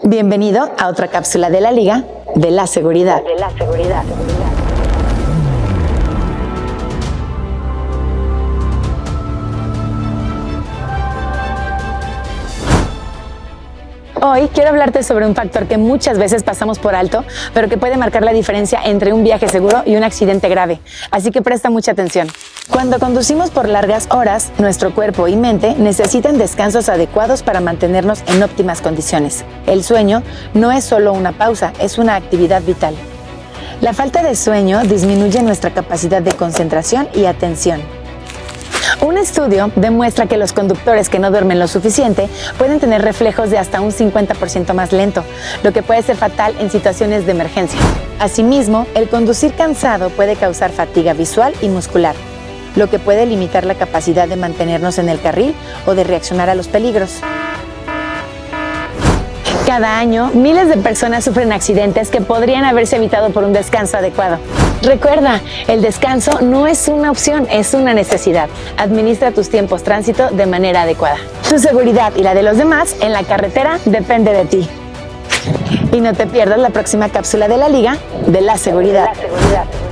Bienvenido a otra cápsula de la Liga de la Seguridad. Hoy quiero hablarte sobre un factor que muchas veces pasamos por alto, pero que puede marcar la diferencia entre un viaje seguro y un accidente grave. Así que presta mucha atención. Cuando conducimos por largas horas, nuestro cuerpo y mente necesitan descansos adecuados para mantenernos en óptimas condiciones. El sueño no es solo una pausa, es una actividad vital. La falta de sueño disminuye nuestra capacidad de concentración y atención. Un estudio demuestra que los conductores que no duermen lo suficiente pueden tener reflejos de hasta un 50% más lento, lo que puede ser fatal en situaciones de emergencia. Asimismo, el conducir cansado puede causar fatiga visual y muscular, lo que puede limitar la capacidad de mantenernos en el carril o de reaccionar a los peligros. Cada año, miles de personas sufren accidentes que podrían haberse evitado por un descanso adecuado. Recuerda, el descanso no es una opción, es una necesidad. Administra tus tiempos tránsito de manera adecuada. Tu seguridad y la de los demás en la carretera depende de ti. Y no te pierdas la próxima cápsula de la Liga de la Seguridad.